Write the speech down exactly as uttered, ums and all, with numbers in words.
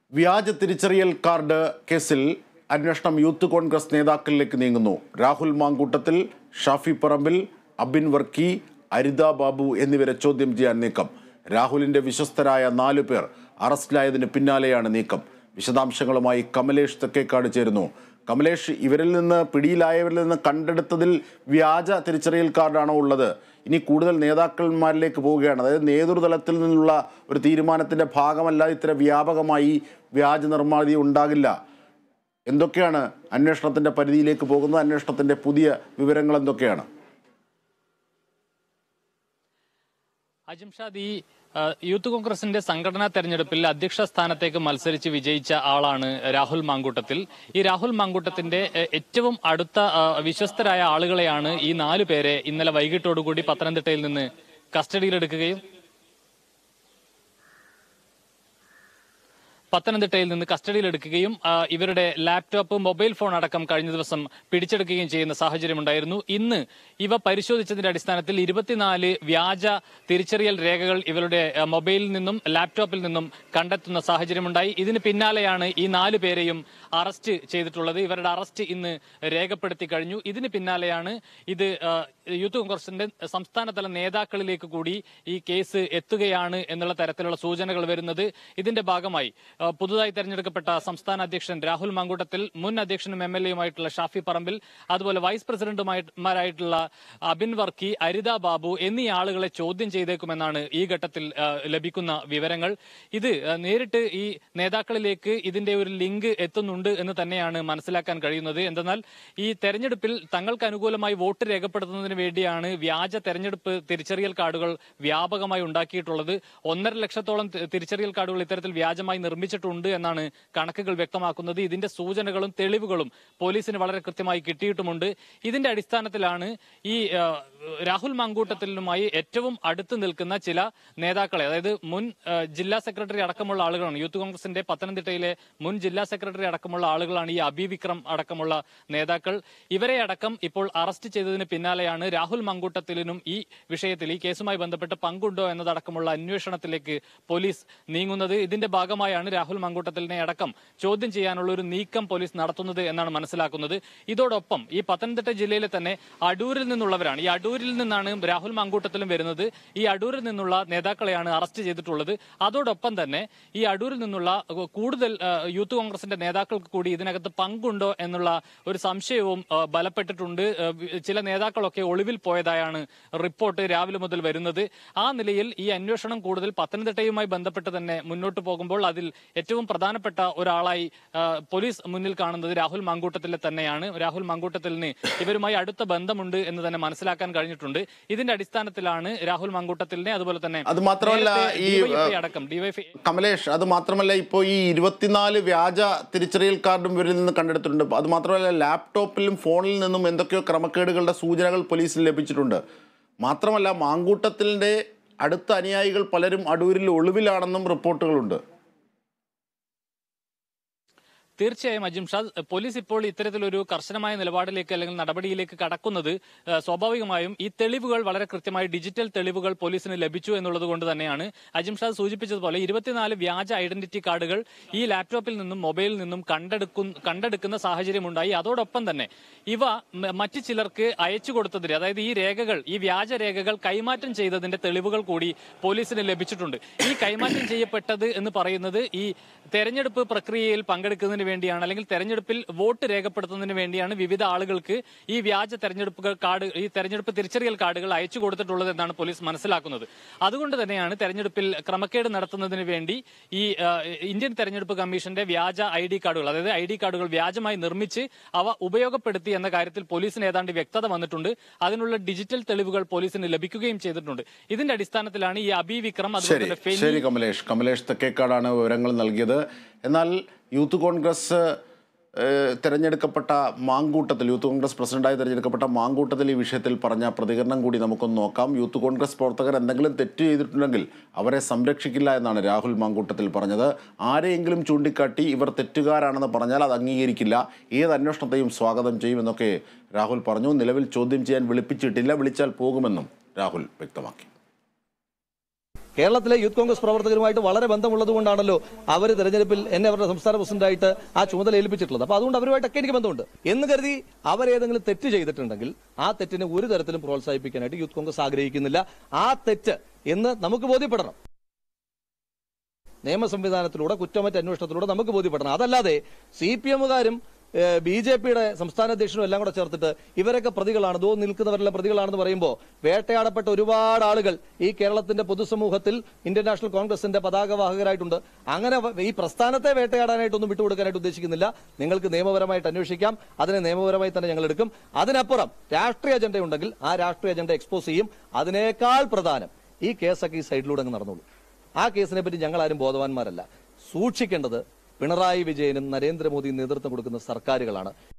വ്യാജ തിരിച്ചറിയൽ കാർഡ് കേസിൽ അന്വേഷണം യൂത്ത് കോൺഗ്രസ് നേതാക്കളിലേക്ക് നീങ്ങുന്നു. രാഹുൽ മാങ്കൂട്ടത്തിൽ, ഷാഫി പറമ്പിൽ, അബിൻ വർക്കി, അരിത ബാബു എന്നിവരെ ചോദ്യം ചെയ്യാൻ നീക്കം. രാഹുലിന്റെ വിശ്വസ്തരായ നാലു പേർ അറസ്റ്റിലായതിന് പിന്നാലെയാണ് നീക്കം. വിശദാംശങ്ങളുമായി കമലേഷ് തെക്കേക്കാട് ചേരുന്നു. കമലേഷ്, ഇവരിൽ നിന്ന് പിടിയിലായവരിൽ നിന്ന് കണ്ടെടുത്തതിൽ വ്യാജ തിരിച്ചറിയൽ കാർഡാണോ ഉള്ളത്? ഇനി കൂടുതൽ നേതാക്കന്മാരിലേക്ക് പോവുകയാണ്. അതായത് നേതൃതലത്തിൽ നിന്നുള്ള ഒരു തീരുമാനത്തിൻ്റെ ഭാഗമല്ല ഇത്തരം വ്യാപകമായി വ്യാജ നിർമ്മാതി ഉണ്ടാകില്ല. എന്തൊക്കെയാണ് അന്വേഷണത്തിൻ്റെ പരിധിയിലേക്ക് പോകുന്നത്? അന്വേഷണത്തിൻ്റെ പുതിയ വിവരങ്ങൾ എന്തൊക്കെയാണ്? അജിംഷാദ്, ഈ യൂത്ത് കോൺഗ്രസിന്റെ സംഘടനാ തെരഞ്ഞെടുപ്പിൽ അധ്യക്ഷ സ്ഥാനത്തേക്ക് മത്സരിച്ച് വിജയിച്ച ആളാണ് രാഹുൽ മാങ്കൂട്ടത്തിൽ. ഈ രാഹുൽ മാങ്കൂട്ടത്തിന്റെ ഏറ്റവും അടുത്ത വിശ്വസ്തരായ ആളുകളെയാണ് ഈ നാലു പേരെ ഇന്നലെ വൈകിട്ടോടുകൂടി പത്തനംതിട്ടയിൽ നിന്ന് കസ്റ്റഡിയിലെടുക്കുകയും പത്തനംതിട്ടയിൽ നിന്ന് കസ്റ്റഡിയിലെടുക്കുകയും ഇവരുടെ ലാപ്ടോപ്പ്, മൊബൈൽ ഫോൺ അടക്കം കഴിഞ്ഞ ദിവസം പിടിച്ചെടുക്കുകയും ചെയ്യുന്ന സാഹചര്യമുണ്ടായിരുന്നു. ഇന്ന് ഇവ പരിശോധിച്ചതിന്റെ അടിസ്ഥാനത്തിൽ ഇരുപത്തിനാല് വ്യാജ തിരിച്ചറിയൽ രേഖകൾ ഇവരുടെ മൊബൈലിൽ നിന്നും ലാപ്ടോപ്പിൽ നിന്നും കണ്ടെത്തുന്ന സാഹചര്യമുണ്ടായി. ഇതിന് പിന്നാലെയാണ് ഈ നാലു പേരെയും അറസ്റ്റ് ചെയ്തിട്ടുള്ളത്. ഇവരുടെ അറസ്റ്റ് ഇന്ന് രേഖപ്പെടുത്തി കഴിഞ്ഞു. ഇതിന് പിന്നാലെയാണ് ഇത് യൂത്ത് കോൺഗ്രസിന്റെ സംസ്ഥാനതല നേതാക്കളിലേക്ക് കൂടി ഈ കേസ് എത്തുകയാണ് എന്നുള്ള തരത്തിലുള്ള സൂചനകൾ വരുന്നത്. ഇതിന്റെ ഭാഗമായി പുതുതായി തെരഞ്ഞെടുക്കപ്പെട്ട സംസ്ഥാന അധ്യക്ഷൻ രാഹുൽ മാങ്കൂട്ടത്തിൽ, മുൻ അധ്യക്ഷനും എം എൽ എയുമായിട്ടുള്ള ഷാഫി പറമ്പിൽ, അതുപോലെ വൈസ് പ്രസിഡന്റുമാരായിട്ടുള്ള അബിൻ വർക്കി, അരിത ബാബു എന്നീ ആളുകളെ ചോദ്യം ചെയ്തേക്കുമെന്നാണ് ഈ ഘട്ടത്തിൽ ലഭിക്കുന്ന വിവരങ്ങൾ. ഇത് നേരിട്ട് ഈ നേതാക്കളിലേക്ക് ഇതിന്റെ ഒരു ലിങ്ക് എത്തുന്നുണ്ട് എന്ന് തന്നെയാണ് മനസ്സിലാക്കാൻ കഴിയുന്നത്. എന്തെന്നാൽ ഈ തെരഞ്ഞെടുപ്പിൽ തങ്ങൾക്ക് അനുകൂലമായി വോട്ട് രേഖപ്പെടുത്തുന്നതിന് വേണ്ടിയാണ് വ്യാജ തെരഞ്ഞെടുപ്പ് തിരിച്ചറിയൽ കാർഡുകൾ വ്യാപകമായി ഉണ്ടാക്കിയിട്ടുള്ളത്. ഒന്നര ലക്ഷത്തോളം തിരിച്ചറിയൽ കാർഡുകൾ ഇത്തരത്തിൽ വ്യാജമായി നിർമ്മിച്ചിട്ടുണ്ട് എന്നാണ് കണക്കുകൾ വ്യക്തമാക്കുന്നത്. ഇതിന്റെ സൂചനകളും തെളിവുകളും പോലീസിന് വളരെ കൃത്യമായി കിട്ടിയിട്ടുമുണ്ട്. ഇതിന്റെ അടിസ്ഥാനത്തിലാണ് ഈ രാഹുൽ മാങ്കൂട്ടത്തിലുമായി ഏറ്റവും അടുത്ത് നിൽക്കുന്ന ചില നേതാക്കളെ, അതായത് മുൻ ജില്ലാ സെക്രട്ടറി അടക്കമുള്ള ആളുകളാണ്, യൂത്ത് കോൺഗ്രസിന്റെ പത്തനംതിട്ടയിലെ മുൻ ജില്ലാ സെക്രട്ടറി അടക്കമുള്ള ആളുകളാണ് ഈ അബി വിക്രം അടക്കമുള്ള നേതാക്കൾ. ഇവരെ അടക്കം ഇപ്പോൾ അറസ്റ്റ് ചെയ്തതിന് പിന്നാലെയാണ് രാഹുൽ മാങ്കൂട്ടത്തിലിനും ഈ വിഷയത്തിൽ, ഈ കേസുമായി ബന്ധപ്പെട്ട് പങ്കുണ്ടോ എന്നതടക്കമുള്ള അന്വേഷണത്തിലേക്ക് പോലീസ് നീങ്ങുന്നത്. ഇതിന്റെ ഭാഗമായാണ് രാഹുൽ മാങ്കൂട്ടത്തിലിനെ അടക്കം ചോദ്യം ചെയ്യാനുള്ള ഒരു നീക്കം പോലീസ് നടത്തുന്നത് എന്നാണ് മനസ്സിലാക്കുന്നത്. ഇതോടൊപ്പം ഈ പത്തനംതിട്ട ജില്ലയിലെ തന്നെ അടൂരിൽ നിന്നുള്ളവരാണ്, ഈ അടൂരിൽ നിന്നാണ് രാഹുൽ മാങ്കൂട്ടത്തിലും വരുന്നത്. ഈ അടൂരിൽ നിന്നുള്ള നേതാക്കളെയാണ് അറസ്റ്റ് ചെയ്തിട്ടുള്ളത്. അതോടൊപ്പം തന്നെ ഈ അടൂരിൽ നിന്നുള്ള കൂടുതൽ യൂത്ത് കോൺഗ്രസിന്റെ നേതാക്കൾക്ക് കൂടി ഇതിനകത്ത് പങ്കുണ്ടോ എന്നുള്ള ഒരു സംശയവും ബലപ്പെട്ടിട്ടുണ്ട്. ചില നേതാക്കളൊക്കെ ഒളിവിൽ പോയതായാണ് റിപ്പോർട്ട് രാവിലെ മുതൽ വരുന്നത്. ആ നിലയിൽ ഈ അന്വേഷണം കൂടുതൽ പത്തനംതിട്ടയുമായി ബന്ധപ്പെട്ട് തന്നെ മുന്നോട്ട് പോകുമ്പോൾ അതിൽ ഏറ്റവും പ്രധാനപ്പെട്ട ഒരാളായി പോലീസ് മുന്നിൽ കാണുന്നത് രാഹുൽ മാങ്കൂട്ടത്തിലെ തന്നെയാണ്. രാഹുൽ മാങ്കൂട്ടത്തിലിന് ഇവരുമായി അടുത്ത ബന്ധമുണ്ട് എന്ന് തന്നെ മനസ്സിലാക്കാൻ കഴിഞ്ഞിട്ടുണ്ട്. ഇതിന്റെ അടിസ്ഥാനത്തിലാണ് രാഹുൽ മാങ്കൂട്ടത്തിലിനെ, അതുപോലെ തന്നെ അത് മാത്രമല്ല ഈ അടക്കം ഡിവൈഎഫ്ഐ കമലേഷ്, അത് മാത്രമല്ല ഇപ്പോൾ ഈ ഇരുപത്തിനാല് വ്യാജ തിരിച്ചറിയൽ കാർഡും ഇവരിൽ നിന്ന് കണ്ടെടുത്തിട്ടുണ്ട്. അത് മാത്രമല്ല ലാപ്ടോപ്പിലും ഫോണിൽ നിന്നും എന്തൊക്കെയോ ക്രമക്കേടുകളുടെ സൂചനകൾ പോലീസിന് ലഭിച്ചിട്ടുണ്ട്. മാത്രമല്ല മാങ്കൂട്ടത്തിലിന്റെ അടുത്ത അനുയായികൾ പലരും അടൂരിൽ ഒളിവിലാണെന്നും റിപ്പോർട്ടുകളുണ്ട്. തീർച്ചയായും അജിംഷാദ്, പോലീസ് ഇപ്പോൾ ഇത്തരത്തിലൊരു കർശനമായ നിലപാടിലേക്ക് അല്ലെങ്കിൽ നടപടിയിലേക്ക് കടക്കുന്നത് സ്വാഭാവികമായും ഈ തെളിവുകൾ വളരെ കൃത്യമായി ഡിജിറ്റൽ തെളിവുകൾ പോലീസിന് ലഭിച്ചു എന്നുള്ളത് കൊണ്ട് തന്നെയാണ്. അജിംഷാദ് സൂചിപ്പിച്ചതുപോലെ ഇരുപത്തിനാല് വ്യാജ ഐഡന്റിറ്റി കാർഡുകൾ ഈ ലാപ്ടോപ്പിൽ നിന്നും മൊബൈലിൽ നിന്നും കണ്ടെടുക്കുന്ന കണ്ടെടുക്കുന്ന സാഹചര്യമുണ്ടായി. അതോടൊപ്പം തന്നെ ഇവ മറ്റു ചിലർക്ക് അയച്ചു കൊടുത്തതിന്, അതായത് ഈ രേഖകൾ, ഈ വ്യാജ രേഖകൾ കൈമാറ്റം ചെയ്തതിന്റെ തെളിവുകൾ കൂടി പോലീസിന് ലഭിച്ചിട്ടുണ്ട്. ഈ കൈമാറ്റം ചെയ്യപ്പെട്ടത് എന്ന് പറയുന്നത് ഈ തെരഞ്ഞെടുപ്പ് പ്രക്രിയയിൽ പങ്കെടുക്കുന്നതിന് വേണ്ടിയാണ്, അല്ലെങ്കിൽ തെരഞ്ഞെടുപ്പിൽ വോട്ട് രേഖപ്പെടുത്തുന്നതിന് വേണ്ടിയാണ് വിവിധ ആളുകൾക്ക് ഈ വ്യാജ തെരഞ്ഞെടുപ്പ് കാർഡ്, ഈ തെരഞ്ഞെടുപ്പ് തിരിച്ചറിയൽ കാർഡുകൾ അയച്ചു കൊടുത്തിട്ടുള്ളത് എന്നാണ് പോലീസ് മനസ്സിലാക്കുന്നത്. അതുകൊണ്ട് തന്നെയാണ് തെരഞ്ഞെടുപ്പിൽ ക്രമക്കേട് നടത്തുന്നതിന് വേണ്ടി ഈ ഇന്ത്യൻ തെരഞ്ഞെടുപ്പ് കമ്മീഷന്റെ വ്യാജ ഐ ഡി കാർഡുകൾ, അതായത് ഐ ഡി കാർഡുകൾ വ്യാജമായി നിർമ്മിച്ച് അവ ഉപയോഗപ്പെടുത്തി എന്ന കാര്യത്തിൽ പോലീസിന് ഏതാണ്ട് വ്യക്തത വന്നിട്ടുണ്ട്. അതിനുള്ള ഡിജിറ്റൽ തെളിവുകൾ പോലീസിന് ലഭിക്കുകയും ചെയ്തിട്ടുണ്ട്. ഇതിന്റെ അടിസ്ഥാനത്തിലാണ് ഈ അബി വിക്രം, അതുപോലെ ശരി കമലേഷ് കമലേഷ് തെക്കേക്കാടാണ് വിവരങ്ങൾ നൽകിയത്. എന്നാൽ യൂത്ത് കോൺഗ്രസ് തിരഞ്ഞെടുക്കപ്പെട്ട മാങ്കൂട്ടത്തിൽ, യൂത്ത് കോൺഗ്രസ് പ്രസിഡന്റായി തിരഞ്ഞെടുക്കപ്പെട്ട മാങ്കൂട്ടത്തിൽ ഈ വിഷയത്തിൽ പറഞ്ഞ പ്രതികരണം കൂടി നമുക്കൊന്ന് നോക്കാം. യൂത്ത് കോൺഗ്രസ് പ്രവർത്തകർ എന്തെങ്കിലും തെറ്റ് ചെയ്തിട്ടുണ്ടെങ്കിൽ അവരെ സംരക്ഷിക്കില്ല എന്നാണ് രാഹുൽ മാങ്കൂട്ടത്തിൽ പറഞ്ഞത്. ആരെയെങ്കിലും ചൂണ്ടിക്കാട്ടി ഇവർ തെറ്റുകാരാണെന്ന് പറഞ്ഞാൽ അത് അംഗീകരിക്കില്ല, ഏത് അന്വേഷണത്തെയും സ്വാഗതം ചെയ്യുമെന്നൊക്കെ രാഹുൽ പറഞ്ഞു. നിലവിൽ ചോദ്യം ചെയ്യാൻ വിളിപ്പിച്ചിട്ടില്ല, വിളിച്ചാൽ പോകുമെന്നും രാഹുൽ വ്യക്തമാക്കി. കേരളത്തിലെ യൂത്ത് കോൺഗ്രസ് പ്രവർത്തകരുമായിട്ട് വളരെ ബന്ധമുള്ളത് കൊണ്ടാണല്ലോ അവർ തെരഞ്ഞെടുപ്പിൽ എന്നെ അവരുടെ സംസ്ഥാന പ്രസിഡന്റായിട്ട് ആ ചുമതല ഏൽപ്പിച്ചിട്ടുള്ളത്. അപ്പോൾ അതുകൊണ്ട് അവരുമായിട്ടൊക്കെ എനിക്ക് ബന്ധമുണ്ട് എന്ന് കരുതി അവരേതെങ്കിലും തെറ്റ് ചെയ്തിട്ടുണ്ടെങ്കിൽ ആ തെറ്റിനെ ഒരു തരത്തിലും പ്രോത്സാഹിപ്പിക്കാനായിട്ട് യൂത്ത് കോൺഗ്രസ് ആഗ്രഹിക്കുന്നില്ല. ആ തെറ്റ് എന്ന് നമുക്ക് ബോധ്യപ്പെടണം. നിയമ സംവിധാനത്തിലൂടെ കുറ്റമറ്റ അന്വേഷണത്തിലൂടെ നമുക്ക് ബോധ്യപ്പെടണം. അതല്ലാതെ സി പി എമ്മുകാരും ബി ജെ പിയുടെ സംസ്ഥാന അധ്യക്ഷനും എല്ലാം കൂടെ ചേർത്തിട്ട് ഇവരൊക്കെ പ്രതികളാണ്, ദോ നിൽക്കുന്നവരെല്ലാം പ്രതികളാണെന്ന് പറയുമ്പോൾ വേട്ടയാടപ്പെട്ട ഒരുപാട് ആളുകൾ ഈ കേരളത്തിന്റെ പൊതുസമൂഹത്തിൽ ഇന്ത്യൻ നാഷണൽ കോൺഗ്രസിന്റെ പതാകവാഹകരായിട്ടുണ്ട്. അങ്ങനെ ഈ പ്രസ്ഥാനത്തെ വേട്ടയാടാനായിട്ടൊന്നും വിട്ടുകൊടുക്കാനായിട്ട് ഉദ്ദേശിക്കുന്നില്ല. നിങ്ങൾക്ക് നിയമപരമായിട്ട് അന്വേഷിക്കാം, അതിനെ നിയമപരമായി തന്നെ ഞങ്ങൾ എടുക്കും. അതിനപ്പുറം രാഷ്ട്രീയ അജണ്ട ഉണ്ടെങ്കിൽ ആ രാഷ്ട്രീയ അജണ്ട എക്സ്പോസ് ചെയ്യും. അതിനേക്കാൾ പ്രധാനം ഈ കേസൊക്കെ ഈ സൈഡിലൂടെ അങ്ങ് നടന്നോളൂ. ആ കേസിനെ പറ്റി ഞങ്ങൾ ആരും ബോധവാന്മാരല്ല. സൂക്ഷിക്കേണ്ടത് പിണറായി വിജയനും നരേന്ദ്രമോദിയും നേതൃത്വം കൊടുക്കുന്ന സർക്കാരുകളാണ്.